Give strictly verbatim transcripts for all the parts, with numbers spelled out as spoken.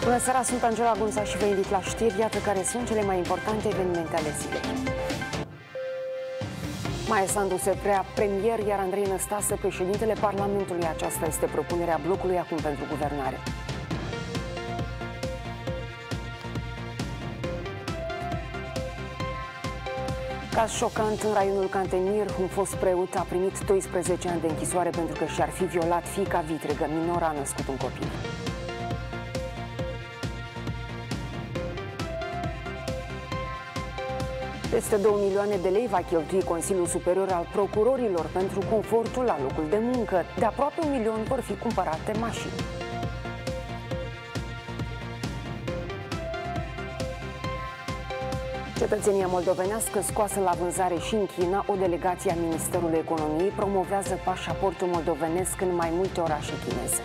Bună seara, sunt Angela Gunța și vă invit la știri. Iată care sunt cele mai importante evenimente ale zilei. Maia Sandu se prea premier, iar Andrei Năstase președintele Parlamentului. Aceasta este propunerea blocului acum pentru guvernare. Caz șocant în raionul Cantemir, un fost preot a primit doisprezece ani de închisoare pentru că și-ar fi violat fiica vitregă. Minora a născut un copil. Peste două milioane de lei va cheltui Consiliul Superior al Procurorilor pentru confortul la locul de muncă. De aproape un milion vor fi cumpărate mașini. Cetățenia moldovenească scoasă la vânzare și în China, o delegație a Ministerului Economiei promovează pașaportul moldovenesc în mai multe orașe chineze.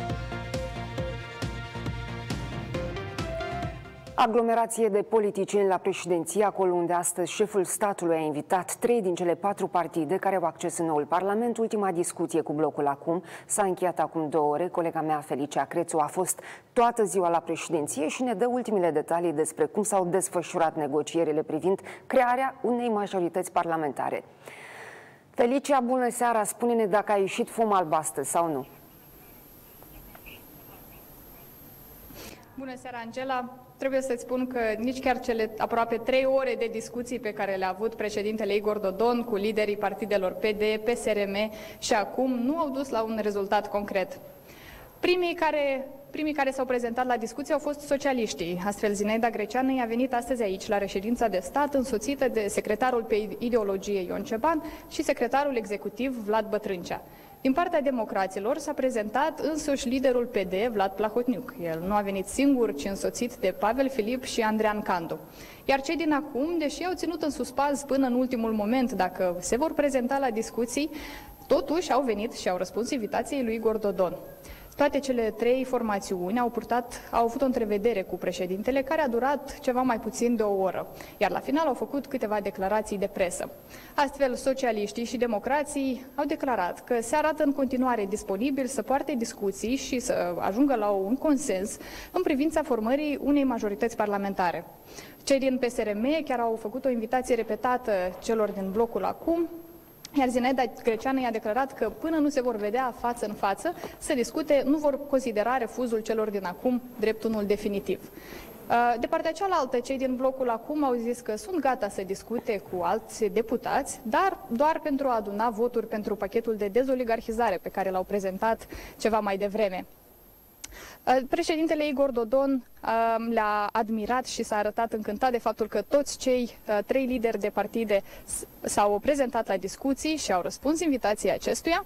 Aglomerație de politicieni la președinție, acolo unde astăzi șeful statului a invitat trei din cele patru partide care au acces în noul Parlament. Ultima discuție cu blocul acum s-a încheiat acum două ore. Colega mea, Felicia Crețu, a fost toată ziua la președinție și ne dă ultimele detalii despre cum s-au desfășurat negocierile privind crearea unei majorități parlamentare. Felicia, bună seara! Spune-ne dacă a ieșit fum alb astăzi sau nu. Bună seara, Angela! Trebuie să-ți spun că nici chiar cele aproape trei ore de discuții pe care le-a avut președintele Igor Dodon cu liderii partidelor P D, P S R M și acum nu au dus la un rezultat concret. Primii care, primii care s-au prezentat la discuție au fost socialiștii. Astfel, Zinaida Greceanu a venit astăzi aici, la reședința de stat, însoțită de secretarul pe ideologie Ion Ceban și secretarul executiv Vlad Bătrâncea. Din partea democraților s-a prezentat însuși liderul P D, Vlad Plahotniuc. El nu a venit singur, ci însoțit de Pavel Filip și Andrean Candu. Iar cei din acum, deși au ținut în suspans până în ultimul moment dacă se vor prezenta la discuții, totuși au venit și au răspuns invitației lui Igor Dodon. Toate cele trei formațiuni au, purtat, au avut o întrevedere cu președintele care a durat ceva mai puțin de o oră, iar la final au făcut câteva declarații de presă. Astfel, socialiștii și democrații au declarat că se arată în continuare disponibil să poarte discuții și să ajungă la un consens în privința formării unei majorități parlamentare. Cei din P S R M chiar au făcut o invitație repetată celor din blocul acum, iar Zinaida Greceanu i-a declarat că până nu se vor vedea față în față să discute, nu vor considera refuzul celor din acum drept unul definitiv. De partea cealaltă, cei din blocul acum au zis că sunt gata să discute cu alți deputați, dar doar pentru a aduna voturi pentru pachetul de dezoligarhizare pe care l-au prezentat ceva mai devreme. Președintele Igor Dodon le-a admirat și s-a arătat încântat de faptul că toți cei trei lideri de partide s-au prezentat la discuții și au răspuns invitației acestuia.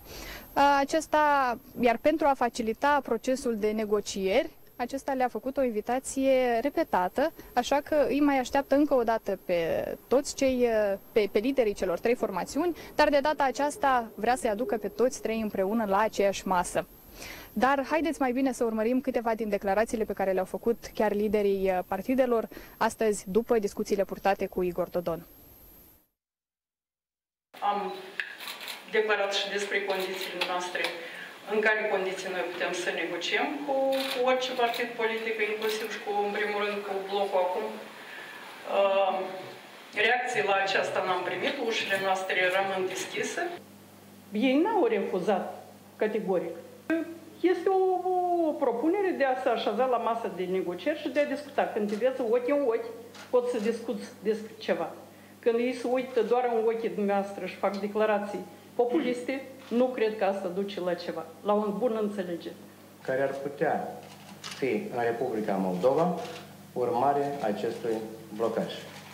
Acesta, iar pentru a facilita procesul de negocieri, acesta le-a făcut o invitație repetată, așa că îi mai așteaptă încă o dată pe toți cei, pe, pe liderii celor trei formațiuni, dar de data aceasta vrea să-i aducă pe toți trei împreună la aceeași masă. Dar haideți mai bine să urmărim câteva din declarațiile pe care le-au făcut chiar liderii partidelor astăzi, după discuțiile purtate cu Igor Dodon. Am declarat și despre condițiile noastre, în care condiții noi putem să negociem cu, cu orice partid politic, inclusiv și cu, în primul rând, cu blocul acum. Uh, reacții la aceasta n-am primit, ușile noastre rămân deschise. Ei n-au refuzat categoric. Este o, o propunere de a se așeza la masă de negocieri și de a discuta. Când te vezi ochi în ochi, poți să discuți despre ceva. Când ei se uită doar în ochii dumneavoastră și fac declarații populiste, nu cred că asta duce la ceva, la un bun înțelegere. Care ar putea fi în Republica Moldova urmare acestui blocaj.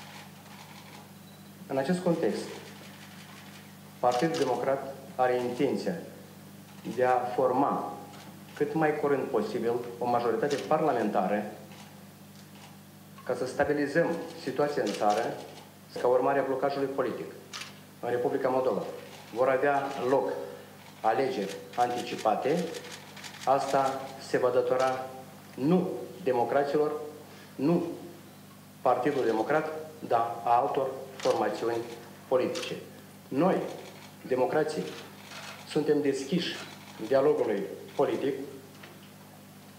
În acest context, Partidul Democrat are intenția de a forma cât mai curând posibil o majoritate parlamentară ca să stabilizăm situația în țară ca urmare a blocajului politic. În Republica Moldova vor avea loc alegeri anticipate. Asta se va datora nu democraților, nu Partidul Democrat, dar a altor formațiuni politice. Noi, democrații, suntem deschiși dialogului politic,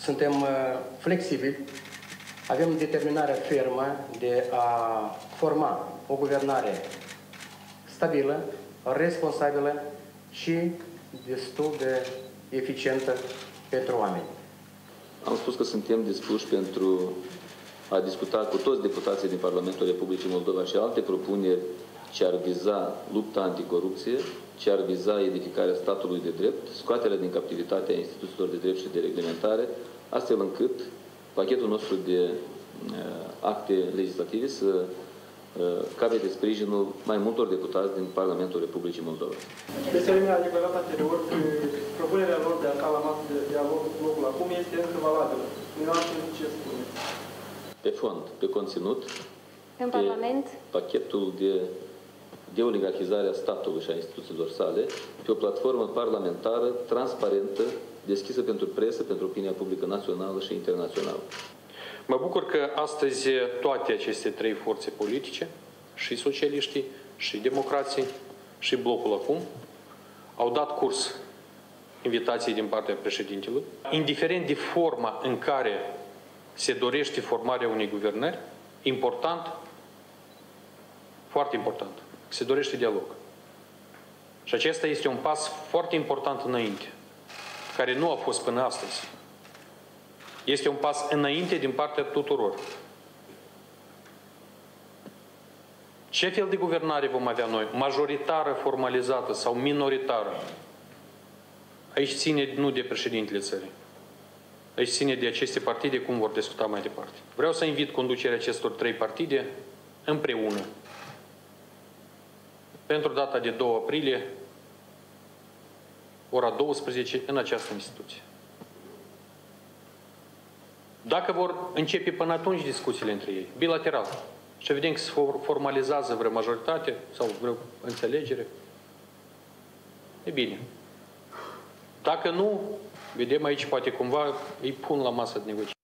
suntem flexibili, avem determinarea fermă de a forma o guvernare stabilă, responsabilă și destul de eficientă pentru oameni. Am spus că suntem dispuși pentru a discuta cu toți deputații din Parlamentul Republicii Moldova și alte propuneri ce ar viza lupta anticorupție, ce ar viza edificarea statului de drept, scoaterea din captivitatea instituțiilor de drept și de reglementare, astfel încât pachetul nostru de uh, acte legislative să uh, capete sprijinul mai multor deputați din Parlamentul Republicii Moldova. P S R M a declarat anterior că propunerea lor de a sta la masă de dialog cu blocul acum este încă valabilă. Ce spune? Pe fond, pe conținut, în pe Parlament, pachetul de deoligarhizare a statului și a instituțiilor sale, pe o platformă parlamentară, transparentă, deschisă pentru presă, pentru opinia publică națională și internațională. Mă bucur că astăzi toate aceste trei forțe politice, și socialiștii, și democrații, și blocul acum, au dat curs invitației din partea președintelui. Indiferent de forma în care se dorește formarea unei guvernări, important, foarte important, se dorește dialog. Și acesta este un pas foarte important înainte, care nu a fost până astăzi. Este un pas înainte din partea tuturor. Ce fel de guvernare vom avea noi? Majoritară, formalizată sau minoritară? Aici ține nu de președintele țării. Aici ține de aceste partide cum vor discuta mai departe. Vreau să invit conducerea acestor trei partide împreună pentru data de doi aprilie, ora douăsprezece, în această instituție. Dacă vor începe până atunci discuțiile între ei, bilateral, și vedem că se formalizează vreo majoritate sau vreo înțelegere, e bine. Dacă nu, vedem aici, poate cumva îi pun la masă de negocieri.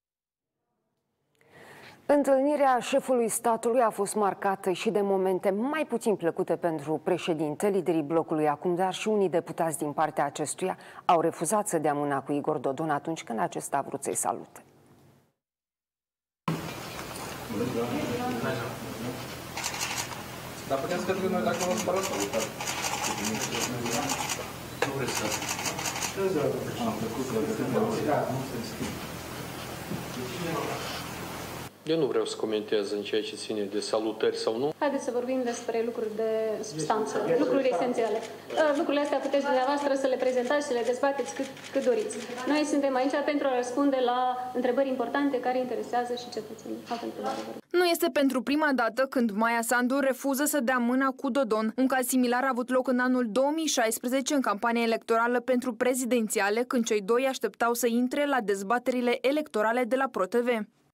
Întâlnirea șefului statului a fost marcată și de momente mai puțin plăcute pentru președinte. Liderii blocului acum, dar și unii deputați din partea acestuia au refuzat să dea mâna cu Igor Dodon atunci când acesta a vrut să-i salute. Dar putem să către noi dacă nu vă spără salutat. Nu vreți să... Am plăcut să... Eu nu vreau să comentez în ceea ce ține de salutări sau nu. Haideți să vorbim despre lucruri de substanță, lucruri esențiale. Lucrurile astea puteți dumneavoastră să le prezentați, să le dezbateți cât, cât doriți. Noi suntem aici pentru a răspunde la întrebări importante care interesează și cetățenii. Nu este pentru prima dată când Maia Sandu refuză să dea mâna cu Dodon. Un caz similar a avut loc în anul două mii șaisprezece în campania electorală pentru prezidențiale, când cei doi așteptau să intre la dezbaterile electorale de la ProTV.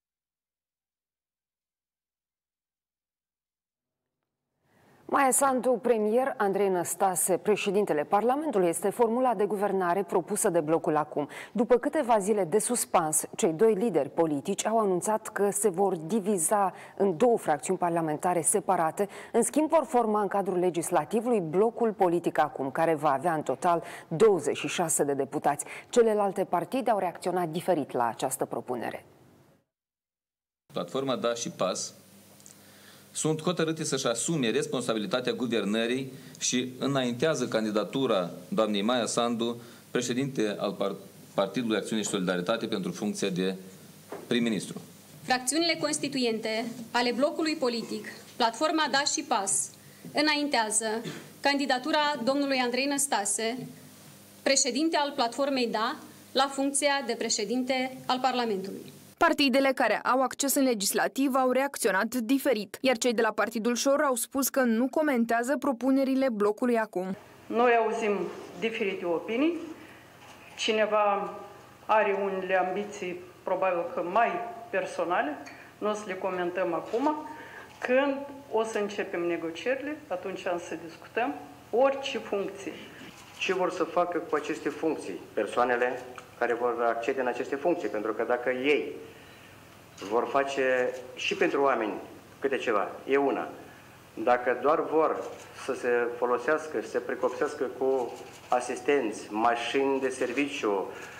Maia Sandu, premier, Andrei Năstase, președintele Parlamentului, este formula de guvernare propusă de blocul acum. După câteva zile de suspans, cei doi lideri politici au anunțat că se vor diviza în două fracțiuni parlamentare separate. În schimb, vor forma în cadrul legislativului blocul politic acum, care va avea în total douăzeci și șase de deputați. Celelalte partide au reacționat diferit la această propunere. Platforma Da și Pas sunt hotărâte să-și asume responsabilitatea guvernării și înaintează candidatura doamnei Maia Sandu, președinte al Partidului Acțiune și Solidaritate, pentru funcția de prim-ministru. Fracțiunile constituente ale blocului politic, Platforma Da și Pas, înaintează candidatura domnului Andrei Năstase, președinte al Platformei Da, la funcția de președinte al Parlamentului. Partidele care au acces în legislativ au reacționat diferit, iar cei de la Partidul Șor au spus că nu comentează propunerile blocului acum. Noi auzim diferite opinii. Cineva are unele ambiții, probabil că mai personale, nu o să le comentăm acum. Când o să începem negocierile, atunci am să discutăm orice funcții. Ce vor să facă cu aceste funcții persoanele care vor accede în aceste funcții? Pentru că dacă ei vor face și pentru oameni câte ceva, e una. Dacă doar vor să se folosească, să se precopsească cu asistenți, mașini de serviciu,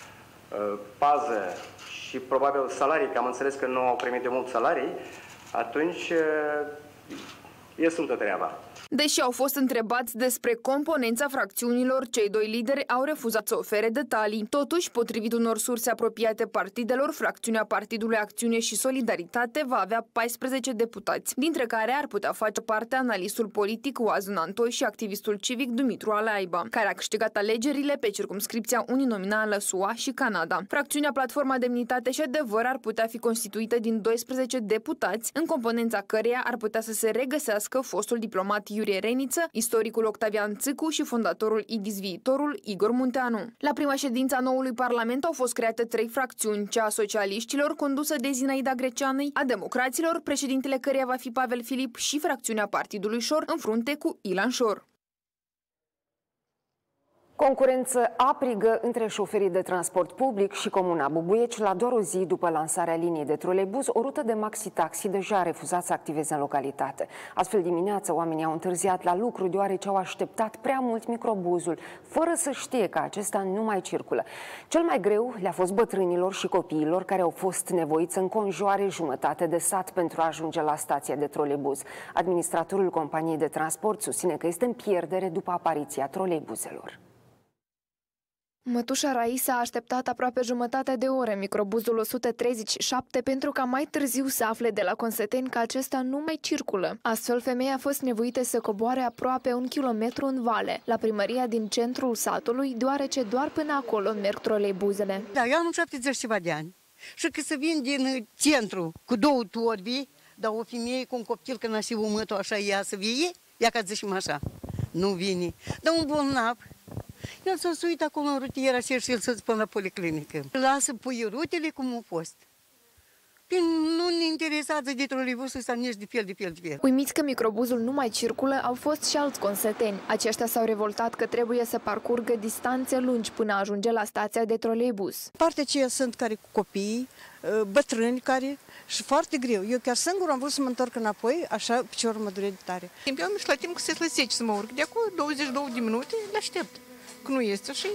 pază și probabil salarii, că am înțeles că nu au primit de mult salarii, atunci e sultă treaba. Deși au fost întrebați despre componența fracțiunilor, cei doi lideri au refuzat să ofere detalii. Totuși, potrivit unor surse apropiate partidelor, fracțiunea Partidului Acțiune și Solidaritate va avea paisprezece deputați, dintre care ar putea face parte analistul politic Oază Nantoi și activistul civic Dumitru Alaiba, care a câștigat alegerile pe circumscripția uninominală S U A și Canada. Fracțiunea Platforma Demnitate și Adevăr ar putea fi constituită din doisprezece deputați, în componența căreia ar putea să se regăsească fostul diplomat Iurie Reniță, istoricul Octavian Țâcu și fondatorul I D I S Viitorul, Igor Munteanu. La prima ședință a noului parlament au fost create trei fracțiuni, cea a socialiștilor, condusă de Zinaida Greceanei, a democraților, președintele căreia va fi Pavel Filip, și fracțiunea Partidului Șor, în frunte cu Ilan Șor. Concurență aprigă între șoferii de transport public și Comuna Bubuieci. La doar o zi după lansarea liniei de troleibuz, o rută de maxi-taxi deja a refuzat să activeze în localitate. Astfel, dimineața, oamenii au întârziat la lucru deoarece au așteptat prea mult microbuzul, fără să știe că acesta nu mai circulă. Cel mai greu le-a fost bătrânilor și copiilor, care au fost nevoiți să înconjoare jumătate de sat pentru a ajunge la stația de troleibuz. Administratorul companiei de transport susține că este în pierdere după apariția troleibuzelor. Mătușa Raisa a așteptat aproape jumătate de oră microbuzul o sută treizeci și șapte pentru ca mai târziu să afle de la Conseteni că acesta nu mai circulă. Astfel, femeia a fost nevoită să coboare aproape un kilometru în vale, la primăria din centrul satului, deoarece doar până acolo merg troleibuzele. Da, eu am șaptezeci ceva de ani și că să vin din centru cu două torbi, dar o femeie cu un copil că n-a și umătul așa, ea să vie, ea ca zicem așa, nu vine. Dar un bolnav, el s-a suit acolo în rutiera și el să până la policlinică. Lasă pui rutele cum au fost. Păi nu ne interesează de troleibusul ăsta nici de fel, de fel, de fel. Uimiți că microbuzul nu mai circulă, au fost și alți conseteni. Aceștia s-au revoltat că trebuie să parcurgă distanțe lungi până a ajunge la stația de troleibuz. Partea aceea sunt care cu copii, bătrâni care, și foarte greu. Eu chiar singur am vrut să mă întorc înapoi, așa piciorul mă dure de tare. Eu am la timp că se slăsece să mă urc. De acolo douăzeci și două de minute le aștept. Că nu este și...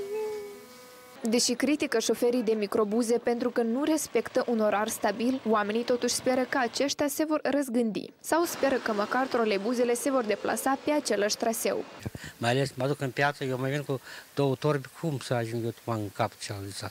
Deși critică șoferii de microbuze pentru că nu respectă un orar stabil, oamenii totuși speră că aceștia se vor răzgândi. Sau speră că măcar troleibuzele se vor deplasa pe același traseu. Mai ales mă duc în piață, eu mai vin cu două torbi, cum să ajung eu în capăt celălalt?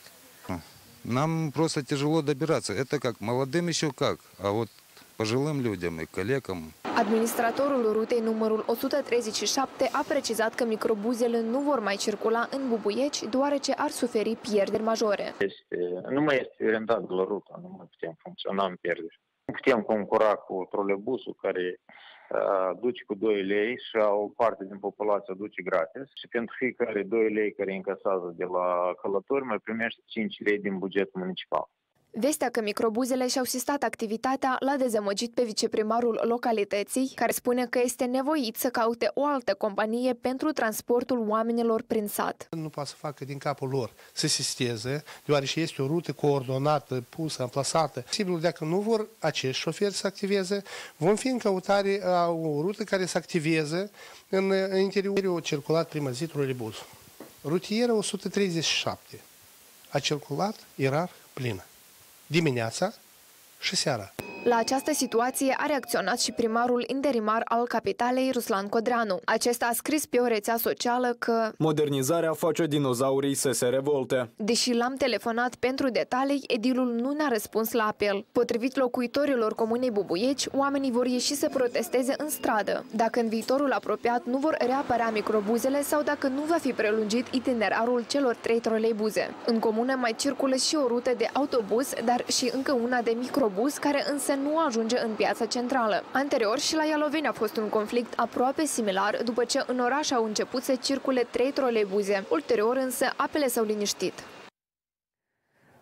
Нам просто tяжело добираться. Это как молодым еще как, а вот пожилым людям и коллегам. Administratorul rutei numărul o sută treizeci și șapte a precizat că microbuzele nu vor mai circula în Bubuieci, deoarece ar suferi pierderi majore. Este, nu mai este rentabilă ruta, nu mai putem funcționa în pierderi. Nu putem concura cu troleibusul care uh, duce cu doi lei și o parte din populație duce gratis și pentru fiecare doi lei care încasează de la călători mai primește cinci lei din bugetul municipal. Vestea că microbuzele și-au sistat activitatea l-a dezamăgit pe viceprimarul localității, care spune că este nevoit să caute o altă companie pentru transportul oamenilor prin sat. Nu poate să facă din capul lor să sisteze, deoarece este o rută coordonată, pusă, amplasată. Sigur, dacă nu vor acești șoferi să activeze, vom fi în căutare a o rută care să activeze în, în interiorul circulat prima zi troleibuzul. Rutiera o sută treizeci și șapte a circulat, era plină. Dimineața și seara. La această situație a reacționat și primarul interimar al capitalei, Ruslan Codreanu. Acesta a scris pe o rețea socială că modernizarea face dinozaurii să se revolte. Deși l-am telefonat pentru detalii, edilul nu ne-a răspuns la apel. Potrivit locuitorilor comunei Bubuieci, oamenii vor ieși să protesteze în stradă, dacă în viitorul apropiat nu vor reapărea microbuzele sau dacă nu va fi prelungit itinerarul celor trei troleibuze. În comună mai circulă și o rută de autobuz, dar și încă una de microbuz, care însă nu ajunge în piața centrală. Anterior și la Ialoveni a fost un conflict aproape similar, după ce în oraș au început să circule trei troleibuze. Ulterior însă apele s-au liniștit.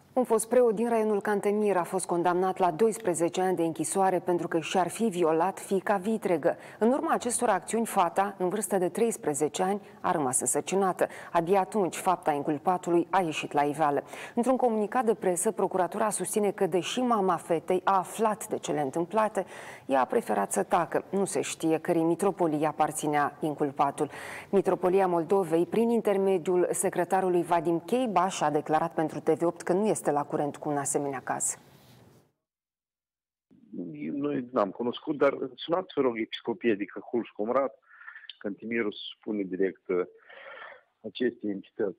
Un fost preot din raionul Cantemir a fost condamnat la doisprezece ani de închisoare pentru că și-ar fi violat fiica vitregă. În urma acestor acțiuni, fata, în vârstă de treisprezece ani, a rămas însărcinată. Abia atunci, fapta inculpatului a ieșit la iveală. Într-un comunicat de presă, procuratura susține că, deși mama fetei a aflat de cele întâmplate, ea a preferat să tacă. Nu se știe cărei mitropolie aparținea inculpatul. Mitropolia Moldovei, prin intermediul secretarului Vadim Cheibaș, a declarat pentru T V opt că nu este la curent cu un asemenea caz. Noi n-am cunoscut, dar sunați, vă rog, episcopie de Căhul și Comrat, Cantemirul spune direct aceste entități.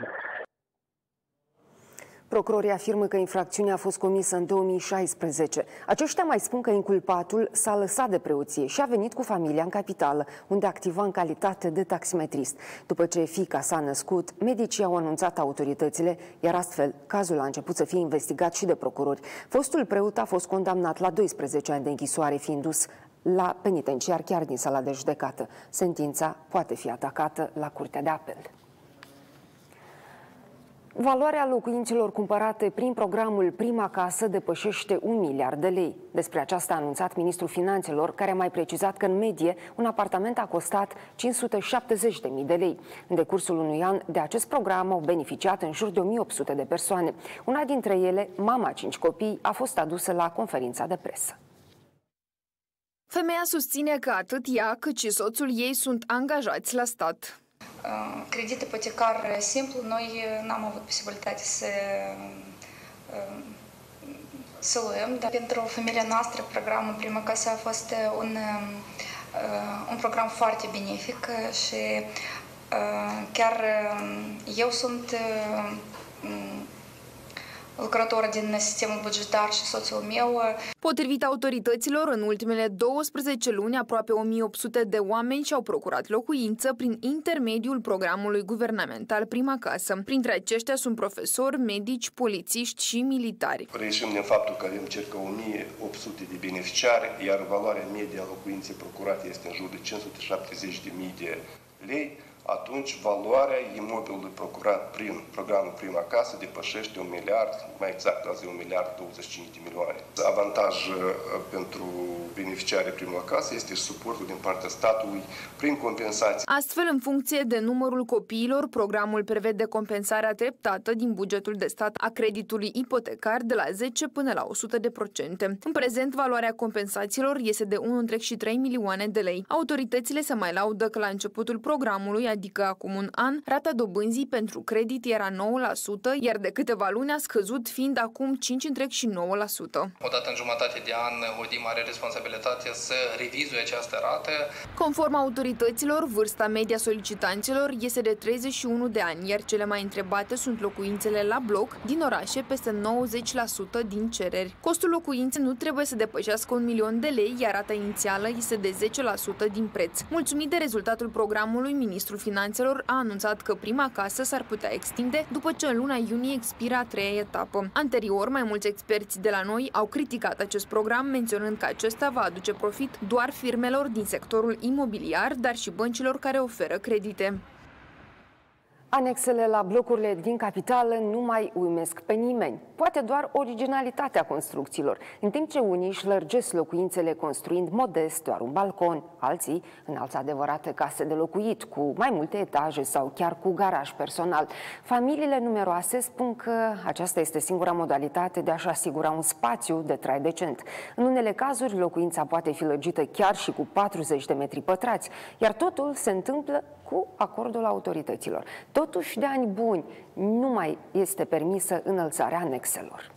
Procurorii afirmă că infracțiunea a fost comisă în două mii șaisprezece. Aceștia mai spun că inculpatul s-a lăsat de preoție și a venit cu familia în capitală, unde activa în calitate de taximetrist. După ce fiica s-a născut, medicii au anunțat autoritățile, iar astfel cazul a început să fie investigat și de procurori. Fostul preot a fost condamnat la doisprezece ani de închisoare, fiind dus la penitenciar chiar din sala de judecată. Sentința poate fi atacată la Curtea de Apel. Valoarea locuințelor cumpărate prin programul Prima Casă depășește un miliard de lei. Despre aceasta a anunțat ministrul Finanțelor, care a mai precizat că, în medie, un apartament a costat cinci sute șaptezeci de mii de lei. În decursul unui an, de acest program au beneficiat în jur de o mie opt sute de persoane. Una dintre ele, mama cinci copii, a fost adusă la conferința de presă. Femeia susține că atât ea cât și soțul ei sunt angajați la stat. Credit ipotecar simplu, noi n-am avut posibilitate să, să luăm, dar pentru familia noastră programul Prima Casă a fost un, un program foarte benefic și chiar eu sunt lucrător din sistemul bugetar și soțul meu. Potrivit autorităților, în ultimele douăsprezece luni, aproape o mie opt sute de oameni și-au procurat locuință prin intermediul programului guvernamental Prima Casă. Printre aceștia sunt profesori, medici, polițiști și militari. Reieșim din faptul că avem circa o mie opt sute de beneficiari, iar valoarea medie a locuinței procurate este în jur de cinci sute șaptezeci de mii de lei. Atunci valoarea imobilului procurat prin programul Prima Casă depășește un miliard, mai exact azi un miliard douăzeci și cinci de milioane. Avantaj pentru beneficiarii Prima Casă este și suportul din partea statului prin compensații. Astfel, în funcție de numărul copiilor, programul prevede compensarea treptată din bugetul de stat a creditului ipotecar de la zece până la o sută de procente. În prezent, valoarea compensațiilor este de unu virgulă trei milioane de lei. Autoritățile se mai laudă că la începutul programului, adică acum un an, rata dobânzii pentru credit era nouă la sută, iar de câteva luni a scăzut, fiind acum cinci virgulă nouă la sută. Odată în jumătate de an, ODIM are responsabilitatea să revizuie această rată. Conform autorităților, vârsta media solicitanților este de treizeci și unu de ani, iar cele mai întrebate sunt locuințele la bloc din orașe, peste nouăzeci la sută din cereri. Costul locuinței nu trebuie să depășească un milion de lei, iar rata inițială este de zece la sută din preț. Mulțumit de rezultatul programului, ministrul Finanțelor a anunțat că Prima Casă s-ar putea extinde după ce în luna iunie expiră a treia etapă. Anterior, mai mulți experți de la noi au criticat acest program, menționând că acesta va aduce profit doar firmelor din sectorul imobiliar, dar și băncilor care oferă credite. Anexele la blocurile din capitală nu mai uimesc pe nimeni, poate doar originalitatea construcțiilor. În timp ce unii își lărgesc locuințele construind modest doar un balcon, alții înalță adevărate case de locuit cu mai multe etaje sau chiar cu garaj personal. Familiile numeroase spun că aceasta este singura modalitate de a-și asigura un spațiu de trai decent. În unele cazuri, locuința poate fi lărgită chiar și cu patruzeci de metri pătrați, iar totul se întâmplă cu acordul autorităților. Totuși, de ani buni, nu mai este permisă înălțarea anexelor.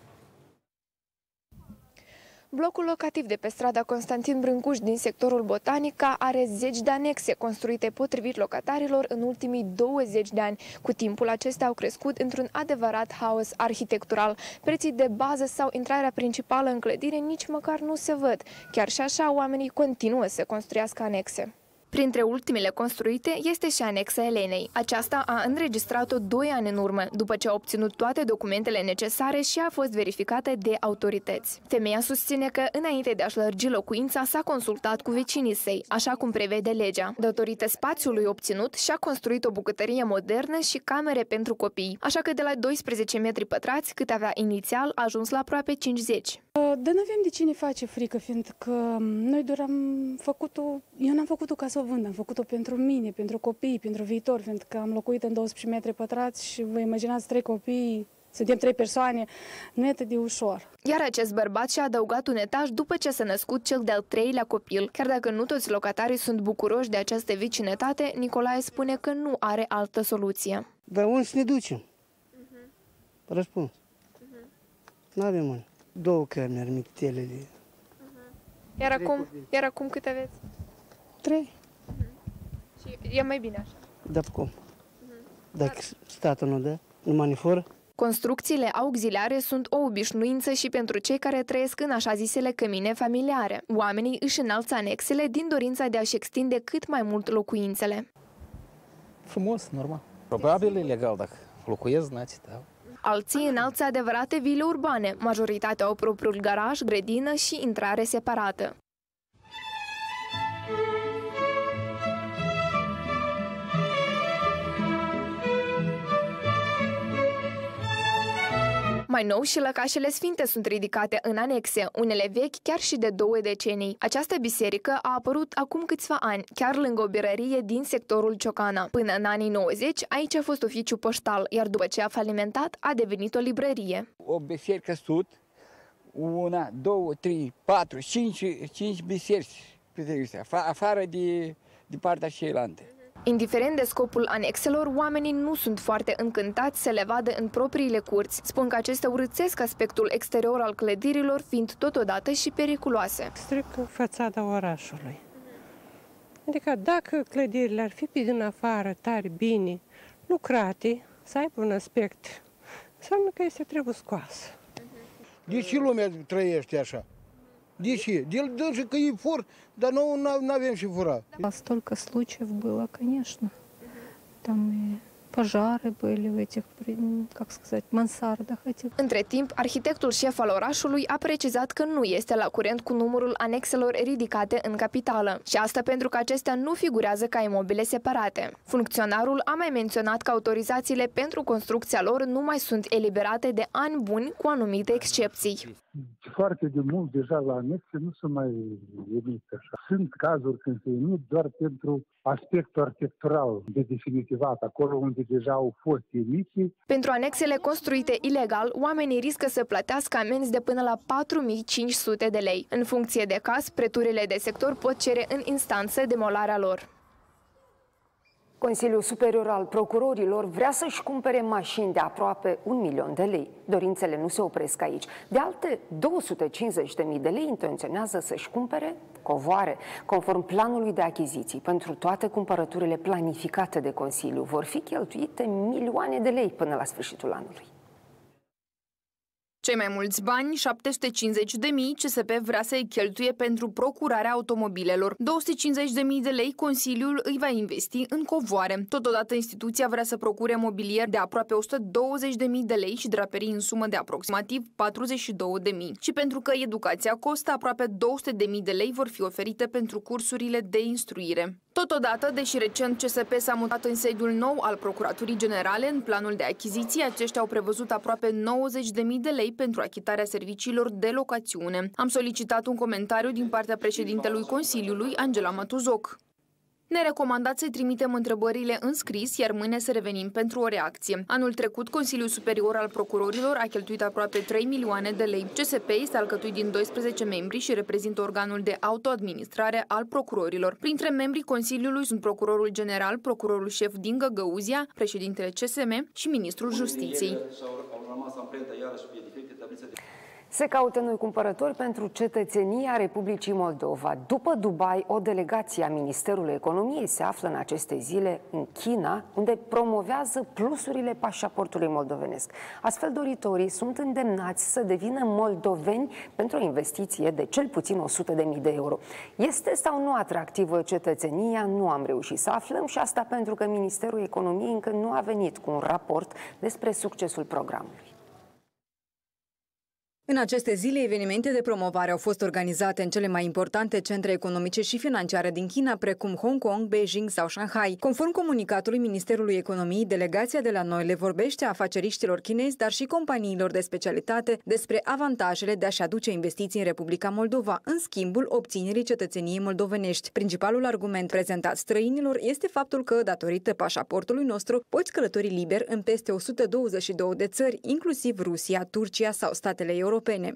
Blocul locativ de pe strada Constantin Brâncuș din sectorul Botanica are zeci de anexe construite potrivit locatarilor în ultimii douăzeci de ani. Cu timpul, acestea au crescut într-un adevărat haos arhitectural. Preții de bază sau intrarea principală în clădire nici măcar nu se văd. Chiar și așa, oamenii continuă să construiască anexe. Printre ultimele construite este și anexa Elenei. Aceasta a înregistrat-o doi ani în urmă, după ce a obținut toate documentele necesare și a fost verificată de autorități. Femeia susține că, înainte de a-și lărgi locuința, s-a consultat cu vecinii săi, așa cum prevede legea. Datorită spațiului obținut, și-a construit o bucătărie modernă și camere pentru copii, așa că de la doisprezece metri pătrați, cât avea inițial, a ajuns la aproape cincizeci. Dar nu avem de ce ne face frică, fiindcă noi doar am făcut-o, eu n-am făcut-o ca să o vând, am făcut-o pentru mine, pentru copii, pentru viitor, fiindcă am locuit în doisprezece metri pătrați și vă imaginați trei copii, suntem trei persoane, nu e atât de ușor. Iar acest bărbat și-a adăugat un etaj după ce s-a născut cel de-al treilea copil. Chiar dacă nu toți locatarii sunt bucuroși de această vecinătate, Nicolae spune că nu are altă soluție. Dar unde să ne ducem? Uh-huh. Răspuns. Uh-huh. Nu avem unde. Două camere mictelele. Uh-huh. Iar, acum, iar acum cât aveți? Trei. Uh-huh. Și e mai bine așa? Da, cum? Uh-huh. Dacă statul nu dă, nu maniforă. Construcțiile auxiliare sunt o obișnuință și pentru cei care trăiesc în așa zisele cămine familiare. Oamenii își înalță anexele din dorința de a-și extinde cât mai mult locuințele. Frumos, normal. Probabil e legal dacă locuiesc, znați, da. Alții înalță adevărate vile urbane. Majoritatea au propriul garaj, grădină și intrare separată. Mai nou, și lăcașele sfinte sunt ridicate în anexe, unele vechi chiar și de două decenii. Această biserică a apărut acum câțiva ani, chiar lângă o birărie din sectorul Ciocana. Până în anii nouăzeci, aici a fost oficiu poștal, iar după ce a falimentat, a devenit o librărie. O biserică sud, una, două, trei, patru, cinci, cinci biserici, afară de, de partea cealaltă. Indiferent de scopul anexelor, oamenii nu sunt foarte încântați să le vadă în propriile curți. Spun că acestea urâțesc aspectul exterior al clădirilor, fiind totodată și periculoase. Strică fațada orașului. Adică dacă clădirile ar fi pe din afară tare bine lucrate, să aibă un aspect, înseamnă că este trebuie scoasă. De ce lumea trăiește așa? De ce? Дело даже că e fur, dar noi nu avem și furat. Столько случаев было, конечно. Там и пожары были в этих, как сказать, мансардах этих. Între timp, arhitectul șef al orașului a precizat că nu este la curent cu numărul anexelor ridicate în capitală. Și asta pentru că acestea nu figurează ca imobile separate. Funcționarul a mai menționat că autorizațiile pentru construcția lor nu mai sunt eliberate de ani buni, cu anumite excepții. Foarte de mult deja la anexe nu se mai emit așa. Sunt cazuri când se emit doar pentru aspectul arhitectural de definitivat, acolo unde deja au fost emite. Pentru anexele construite ilegal, oamenii riscă să plătească amenzi de până la patru mii cinci sute de lei. În funcție de caz, preturile de sector pot cere în instanță demolarea lor. Consiliul Superior al Procurorilor vrea să-și cumpere mașini de aproape un milion de lei. Dorințele nu se opresc aici. De alte două sute cincizeci de mii de lei intenționează să-și cumpere covoare. Conform planului de achiziții, pentru toate cumpărăturile planificate de Consiliu, vor fi cheltuite milioane de lei până la sfârșitul anului. Cei mai mulți bani, șapte sute cincizeci de mii, C S P vrea să-i cheltuie pentru procurarea automobilelor. două sute cincizeci de mii de lei Consiliul îi va investi în covoare. Totodată instituția vrea să procure mobilier de aproape o sută douăzeci de mii de lei și draperii în sumă de aproximativ patruzeci și două de mii. Și pentru că educația costă, aproape două sute de mii de lei vor fi oferite pentru cursurile de instruire. Totodată, deși recent C S P s-a mutat în sediul nou al Procuraturii Generale, în planul de achiziții, aceștia au prevăzut aproape nouăzeci de mii de lei pentru achitarea serviciilor de locațiune. Am solicitat un comentariu din partea președintelui Consiliului, Angela Matuzoc. Ne recomandați să-i trimitem întrebările în scris, iar mâine să revenim pentru o reacție. Anul trecut, Consiliul Superior al Procurorilor a cheltuit aproape trei milioane de lei. C S P este alcătuit din doisprezece membri și reprezintă organul de autoadministrare al procurorilor. Printre membrii Consiliului sunt Procurorul General, Procurorul Șef din Găgăuzia, președintele C S M și Ministrul Justiției. Se caută noi cumpărători pentru cetățenia Republicii Moldova. După Dubai, o delegație a Ministerului Economiei se află în aceste zile în China, unde promovează plusurile pașaportului moldovenesc. Astfel, doritorii sunt îndemnați să devină moldoveni pentru o investiție de cel puțin o sută de mii de euro. Este sau nu atractivă cetățenia? Nu am reușit să aflăm, și asta pentru că Ministerul Economiei încă nu a venit cu un raport despre succesul programului. În aceste zile, evenimente de promovare au fost organizate în cele mai importante centre economice și financiare din China, precum Hong Kong, Beijing sau Shanghai. Conform comunicatului Ministerului Economiei, delegația de la noi le vorbește afaceriștilor chinezi, dar și companiilor de specialitate, despre avantajele de a-și aduce investiții în Republica Moldova, în schimbul obținerii cetățeniei moldovenești. Principalul argument prezentat străinilor este faptul că, datorită pașaportului nostru, poți călători liber în peste o sută douăzeci și două de țări, inclusiv Rusia, Turcia sau statele europene.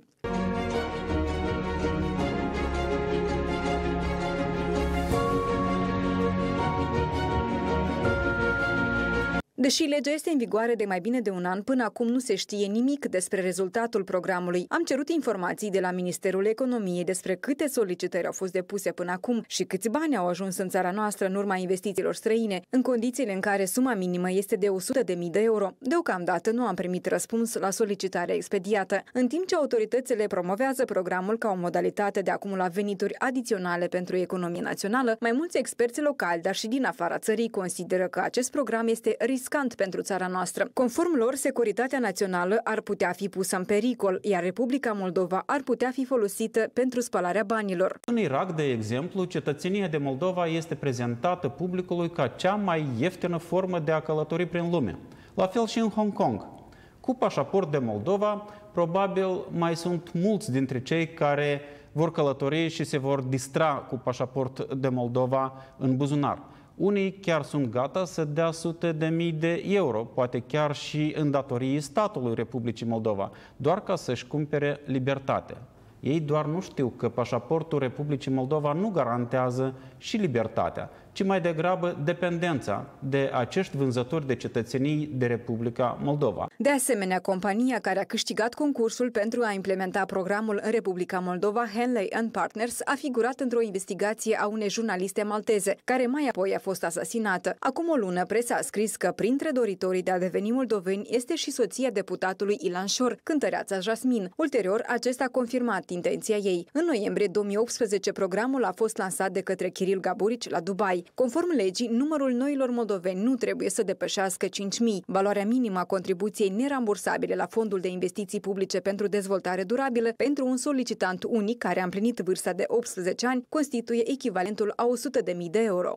Deși legea este în vigoare de mai bine de un an, până acum nu se știe nimic despre rezultatul programului. Am cerut informații de la Ministerul Economiei despre câte solicitări au fost depuse până acum și câți bani au ajuns în țara noastră în urma investițiilor străine, în condițiile în care suma minimă este de o sută de mii de euro. Deocamdată nu am primit răspuns la solicitarea expediată. În timp ce autoritățile promovează programul ca o modalitate de a acumula venituri adiționale pentru economia națională, mai mulți experți locali, dar și din afara țării, consideră că acest program este riscant pentru țara noastră. Conform lor, securitatea națională ar putea fi pusă în pericol, iar Republica Moldova ar putea fi folosită pentru spălarea banilor. În Irak, de exemplu, cetățenia de Moldova este prezentată publicului ca cea mai ieftină formă de a călători prin lume. La fel și în Hong Kong. Cu pașaport de Moldova, probabil mai sunt mulți dintre cei care vor călători și se vor distra cu pașaport de Moldova în buzunar. Unii chiar sunt gata să dea sute de mii de euro, poate chiar și în datorii statului Republicii Moldova, doar ca să-și cumpere libertate. Ei doar nu știu că pașaportul Republicii Moldova nu garantează și libertatea, ci mai degrabă dependența de acești vânzători de cetățenii de Republica Moldova. De asemenea, compania care a câștigat concursul pentru a implementa programul în Republica Moldova, Henley and Partners, a figurat într-o investigație a unei jurnaliste malteze, care mai apoi a fost asasinată. Acum o lună, presa a scris că printre doritorii de a deveni moldoveni este și soția deputatului Ilan Șor, cântăreața Jasmin. Ulterior, acesta a confirmat intenția ei. În noiembrie două mii optsprezece, programul a fost lansat de către Kiril Gaburici la Dubai. Conform legii, numărul noilor moldoveni nu trebuie să depășească cinci mii. Valoarea minimă a contribuției nerambursabile la Fondul de Investiții Publice pentru Dezvoltare Durabilă pentru un solicitant unic care a împlinit vârsta de optsprezece ani constituie echivalentul a o sută de mii de euro.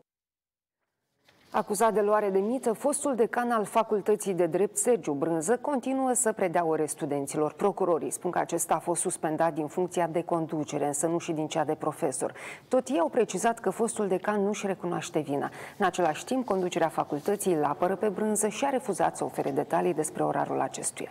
Acuzat de luare de mită, fostul decan al Facultății de Drept, Sergiu Brânză, continuă să predea ore studenților. Procurorii spun că acesta a fost suspendat din funcția de conducere, însă nu și din cea de profesor. Tot ei au precizat că fostul decan nu își recunoaște vina. În același timp, conducerea facultății îl apără pe Brânză și a refuzat să ofere detalii despre orarul acestuia.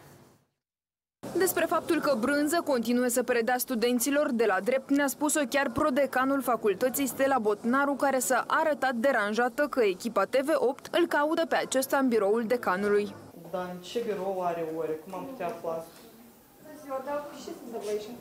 Despre faptul că Brânză continuă să predea studenților de la drept ne-a spus-o chiar prodecanul facultății Stella Botnaru, care s-a arătat deranjată că echipa T V opt îl caută pe acesta în biroul decanului. Dar în ce birou are ore? Cum am putea afla? Bună ziua, dar ce se întâmplă aici?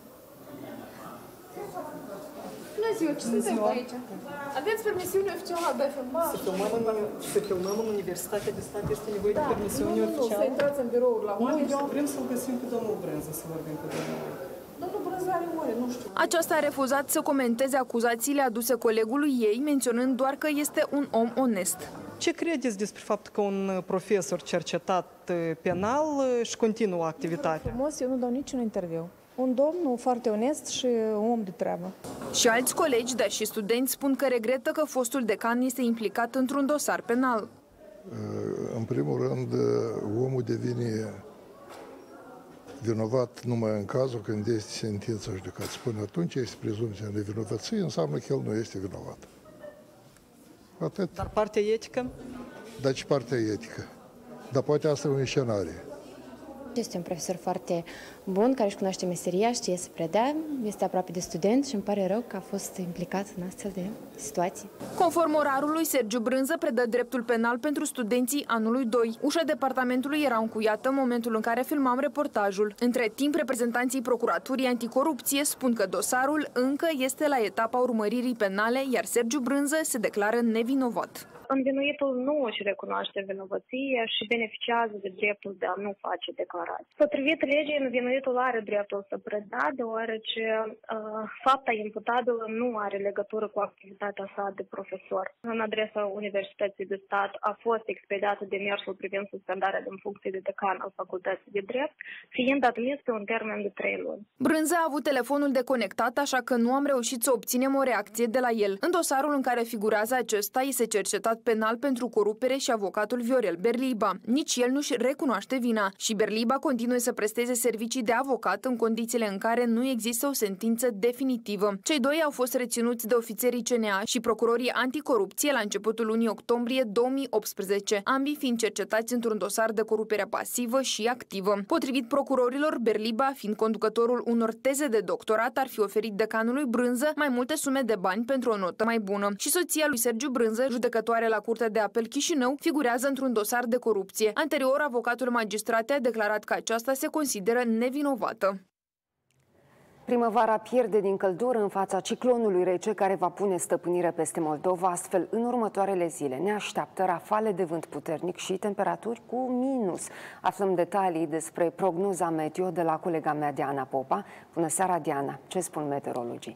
Bună ziua, ce se întâmplă aici? Aveți permisiune oficială de a filma? Să filmăm în, să filmăm în Universitatea de Stat este nevoie de permisiune oficială? Nu, nu, să intrați în biroul la oameni. Nu, eu vrem să-l găsim pe domnul Brânză, să vorbim cu domnul. Domnul Brânză are ore, nu știu. Aceasta a refuzat să comenteze acuzațiile aduse colegului ei, menționând doar că este un om onest. Ce credeți despre faptul că un profesor cercetat penal își continuă activitatea? Frumos, eu nu dau niciun interviu. Un domn foarte onest și un om de treabă. Și alți colegi, dar și studenți, spun că regretă că fostul decan este implicat într-un dosar penal. În primul rând, omul devine vinovat numai în cazul când este sentința judecată. Până atunci este prezumția de vinovăție, înseamnă că el nu este vinovat. Atât. Dar partea etică? Dar ce partea etică? Dar poate asta e un scenariu. Este un profesor foarte bun, care își cunoaște meseria, știe să predea, este aproape de student și îmi pare rău că a fost implicat în astfel de situații. Conform orarului, Sergiu Brânză predă dreptul penal pentru studenții anului doi. Ușa departamentului era încuiată în momentul în care filmam reportajul. Între timp, reprezentanții Procuraturii Anticorupție spun că dosarul încă este la etapa urmăririi penale, iar Sergiu Brânză se declară nevinovat. Învinuitul nu își recunoaște vinovăția și beneficiază de dreptul de a nu face declarații. Potrivit legii, învinuitul are dreptul să predea, deoarece uh, fapta imputabilă nu are legătură cu activitatea sa de profesor. În adresa Universității de Stat a fost expediată demersul privind suspendarea din funcție de decan al Facultății de Drept, fiind admis pe un termen de trei luni. Brânză a avut telefonul deconectat, așa că nu am reușit să obținem o reacție de la el. În dosarul în care figurează acesta, este cercetat penal pentru corupere și avocatul Viorel Berliba. Nici el nu-și recunoaște vina și Berliba continuă să presteze servicii de avocat în condițiile în care nu există o sentință definitivă. Cei doi au fost reținuți de ofițerii C N A și procurorii anticorupție la începutul lunii octombrie două mii optsprezece, ambii fiind cercetați într-un dosar de corupere pasivă și activă. Potrivit procurorilor, Berliba, fiind conducătorul unor teze de doctorat, ar fi oferit decanului Brânză mai multe sume de bani pentru o notă mai bună. Și soția lui Sergiu Brânză, judecătoare la Curtea de Apel Chișinău, figurează într-un dosar de corupție. Anterior, avocatul magistratei a declarat că aceasta se consideră nevinovată. Primăvara pierde din căldură în fața ciclonului rece care va pune stăpânire peste Moldova, astfel în următoarele zile ne așteaptă rafale de vânt puternic și temperaturi cu minus. Aflăm detalii despre prognoza meteo de la colega mea Diana Popa. Bună seara, Diana! Ce spun meteorologii?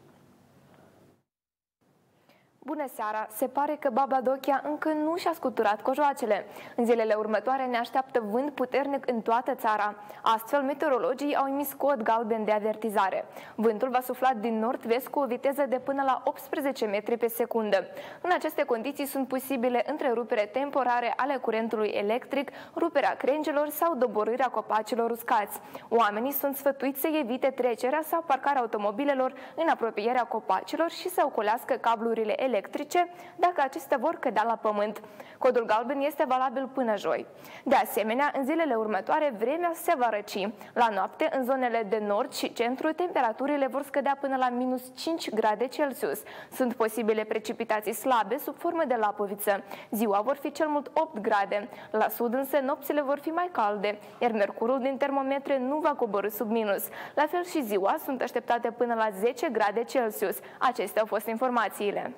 Bună seara! Se pare că Baba Dochia încă nu și-a scuturat cojoacele. În zilele următoare ne așteaptă vânt puternic în toată țara. Astfel, meteorologii au emis cod galben de avertizare. Vântul va sufla din nord-vest cu o viteză de până la optsprezece metri pe secundă. În aceste condiții sunt posibile întrerupere temporare ale curentului electric, ruperea crengelor sau doborârea copacilor uscați. Oamenii sunt sfătuiți să evite trecerea sau parcarea automobilelor în apropierea copacilor și să ocolească cablurile electrice electrice dacă acestea vor cădea la pământ. Codul galben este valabil până joi. De asemenea, în zilele următoare vremea se va răci. La noapte, în zonele de nord și centru, temperaturile vor scădea până la minus cinci grade Celsius. Sunt posibile precipitații slabe sub formă de lapoviță. Ziua vor fi cel mult opt grade. La sud însă nopțile vor fi mai calde, iar mercurul din termometre nu va coborî sub minus. La fel și ziua sunt așteptate până la zece grade Celsius. Acestea au fost informațiile.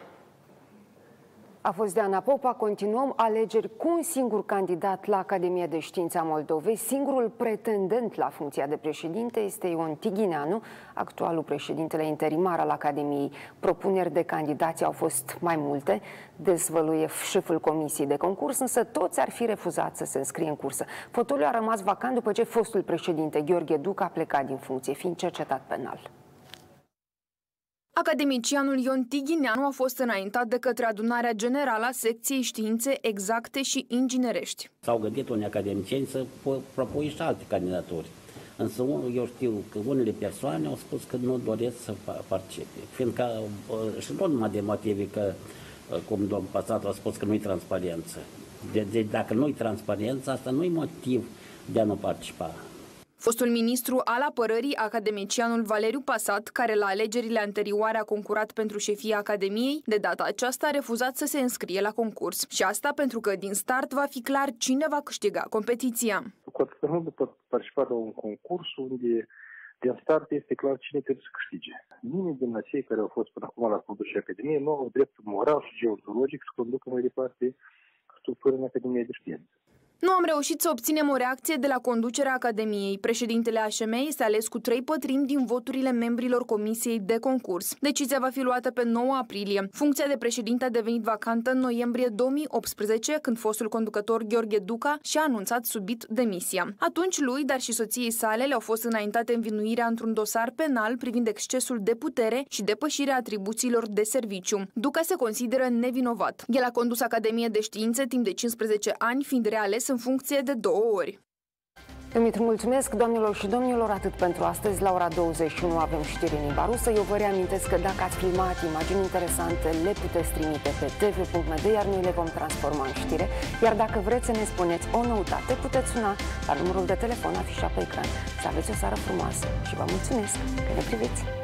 A fost Diana Popa. Continuăm alegeri cu un singur candidat la Academia de Științe a Moldovei. Singurul pretendent la funcția de președinte este Ion Tighineanu, actualul președintele interimar al Academiei. Propuneri de candidați au fost mai multe, dezvăluie șeful comisiei de concurs, însă toți ar fi refuzat să se înscrie în cursă. Fotoliul a rămas vacant după ce fostul președinte Gheorghe Duca a plecat din funcție, fiind cercetat penal. Academicianul Ion Tighineanu a fost înaintat de către adunarea generală a secției științe exacte și inginerești. S-au gândit unii academicieni să propui și alte candidaturi. Însă eu știu că unele persoane au spus că nu doresc să participe. Fiindcă, și nu numai de motive că, cum domnul Pasat a spus că nu-i transparență. De, de, dacă nu-i transparență, asta nu-i motiv de a nu participa. Fostul ministru al apărării, academicianul Valeriu Pasat, care la alegerile anterioare a concurat pentru șefia Academiei, de data aceasta a refuzat să se înscrie la concurs. Și asta pentru că din start va fi clar cine va câștiga competiția. Cu atât nu pot participa la un concurs unde din start este clar cine trebuie să câștige. Nimeni din cei care au fost până acum la conducerea Academiei nu au dreptul moral și geontologic să conducă mai departe structura în Academia de Științe. Nu am reușit să obținem o reacție de la conducerea Academiei. Președintele A Ș M este ales cu trei pătrimi din voturile membrilor Comisiei de concurs. Decizia va fi luată pe nouă aprilie. Funcția de președinte a devenit vacantă în noiembrie două mii optsprezece, când fostul conducător Gheorghe Duca și-a anunțat subit demisia. Atunci lui, dar și soției sale, le-au fost înaintate învinuirea într-un dosar penal privind excesul de putere și depășirea atribuțiilor de serviciu. Duca se consideră nevinovat. El a condus Academia de Științe timp de cincisprezece ani, fiind reales în funcție de două ori. Dumitru, mulțumesc, doamnelor și domnilor, atât pentru astăzi. La ora douăzeci și unu avem știri în limba rusă. Eu vă reamintesc că dacă ați filmat imagini interesante, le puteți trimite pe t v punct m d, iar noi le vom transforma în știre. Iar dacă vreți să ne spuneți o noutate, puteți suna la numărul de telefon afișat pe ecran. Să aveți o seară frumoasă și vă mulțumesc că ne priviți!